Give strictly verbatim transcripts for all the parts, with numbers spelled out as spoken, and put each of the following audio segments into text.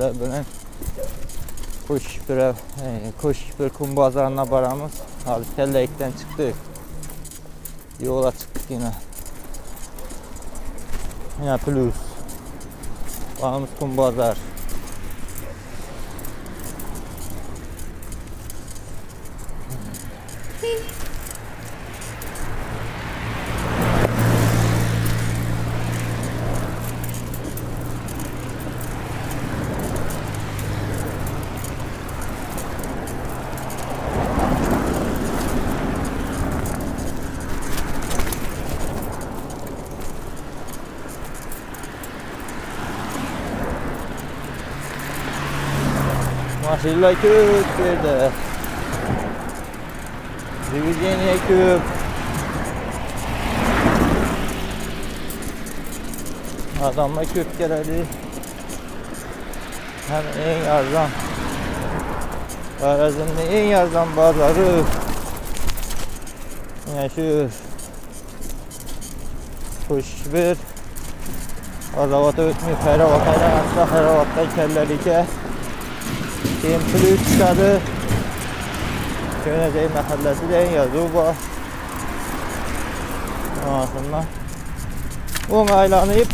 də bilən Koşkipirə, Koşkipir kum bazarına baramız. Abi Təlləkdən çıxdıq. Yola çıxdıq yine. Yine plus. Baramız kum bazar. Maşıyla kök verdi. Diviziyoniya kök. Adamla kök geldi. Hem en arzan. Arazinin en arzan bazarı. Yaşıyor. Koşkipir. Azavata ötmüyor. Xeyravatayla asla Xeyravatda kellerike. Kim plus çıkadı. Köyünəcək məhəlləsi də yazıyor bu. Aslında on aylanıyıb.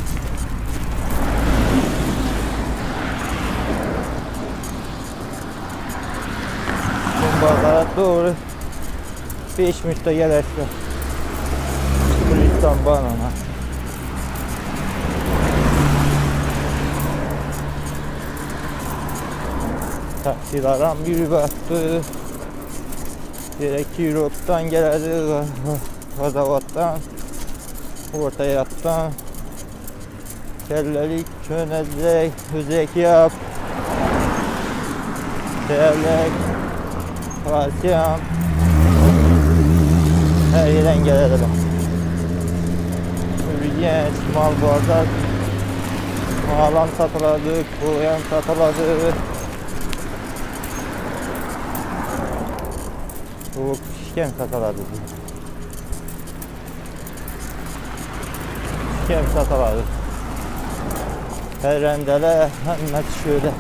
Bazara doğru beş minutda gələrsə. Plusdan banana. Taksilaram yürüyüb attı. Direkt Europe'dan geldi, Gazavat'tan, orta yaktan, kellelik, çönezek, hüzek yap, terlek, kalsiyum, her yerden gelelim. Ürgen, mal bazar, malan satıladı, koyan satıladı. Bu şişken satıladı. Şişken satıladı. Her rendele hemen şöyle.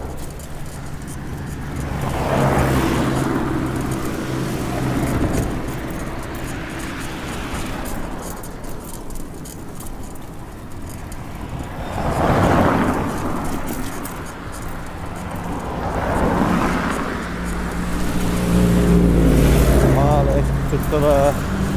Tuttular.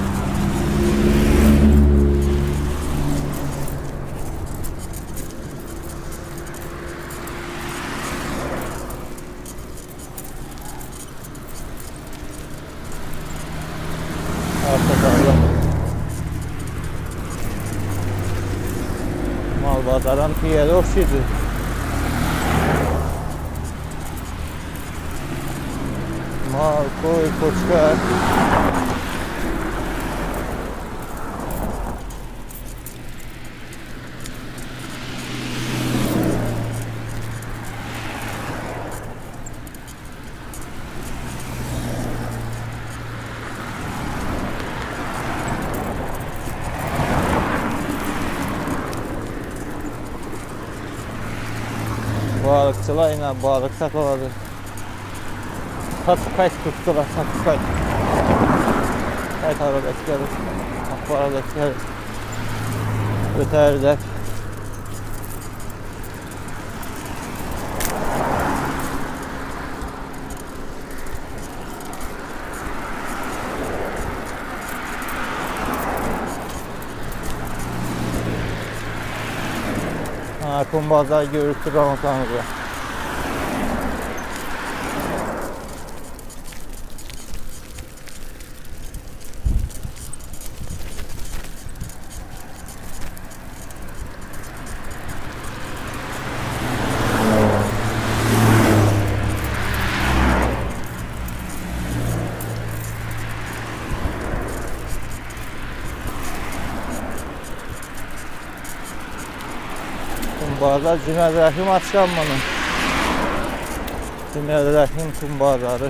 Arkadan mal bazaran piyade okşuydu. Mal koy koçka. Balıkçılarla balık satıladı. Satı kayıt tuttular, satı kayıt. Kayıt aradakileri, aklı aradakileri öterler. Ha, kumbazlar görüktü Ramazan'da. Kumbağalar Cümeyr Rəhim açılan bunu. Cümeyr Rəhim kumbağaları.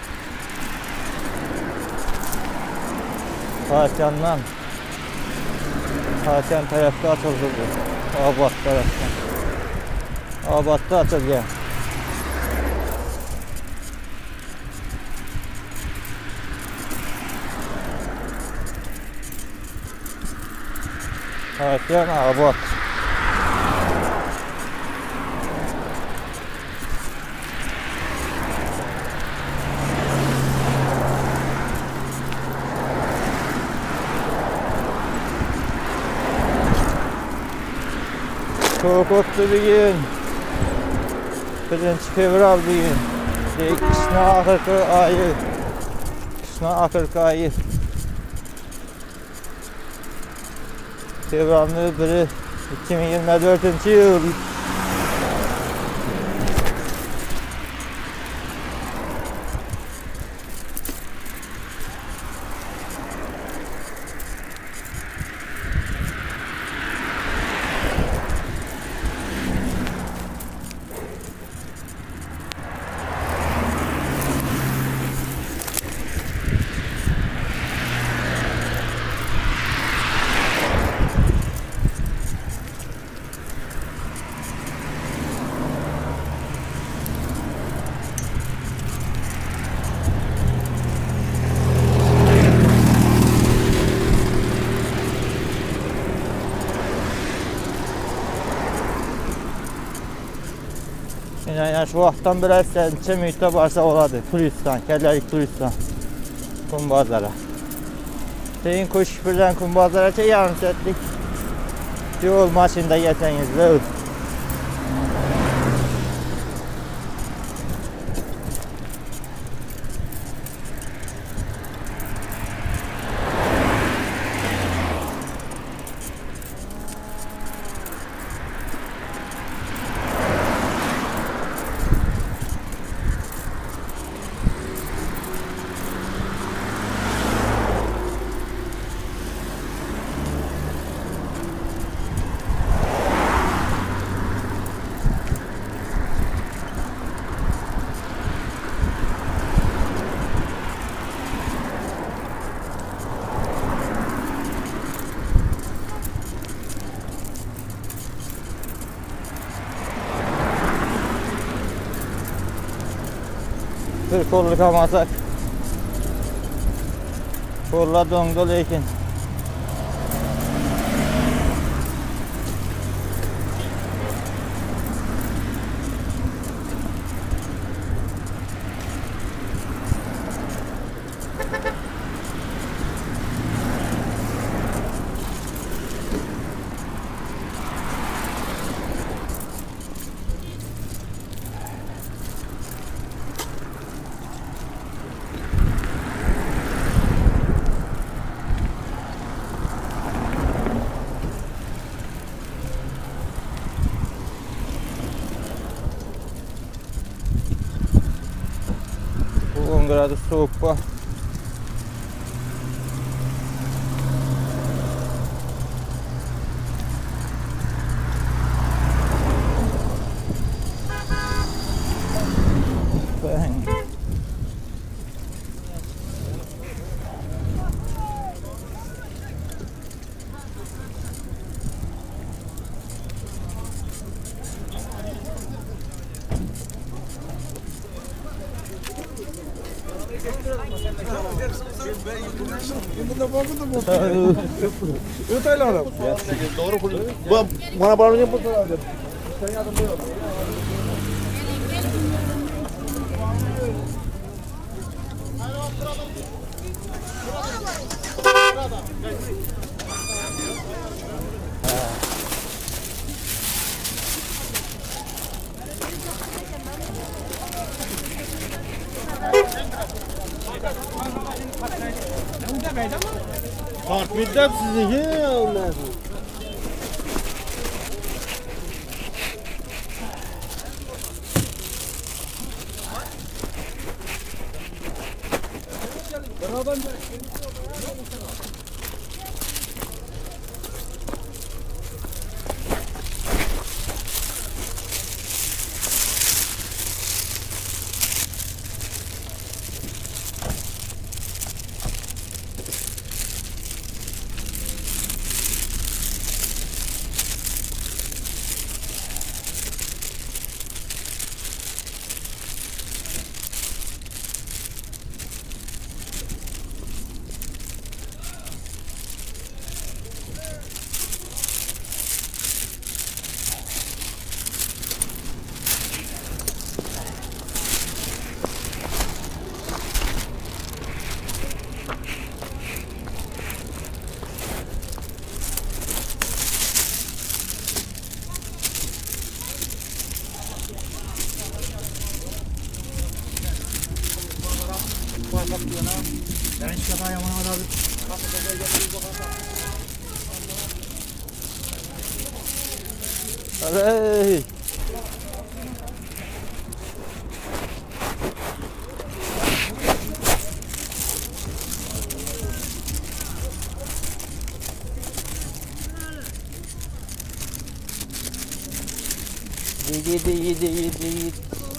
Fatiha'ndan Fatiha'nın tarafta açıldı bu. Abad taraftan. Obodda ochilgan. Hayotgan Obod. Çok o'tdi bugun. birinchi fevral bugun. Qishning oxirgi oyi. Qishning oxirgi oyi. Fevralning biri ikki ming yigirma to'rtinchi yil. Yani şu vaxtdan biraz neçə müddət varsa oladı. Turistan, Kəlləlik turistan. Kumbazara. Seyin kuş birdən Kumbazara ki yarım saatlik yol maşında yetsəniz. Bir kolluk almasak. Kollar dondu lekin. on gradus soğuk var. Doğru kuruyor. Bana bana yapın. Sen yardımcı ol. Kart müddet sizinki olmaz. başak yana. Ben hiç kadar yaman abi. Kapıda gelip bakalım. Hey. Yedi yedi yedi yedi.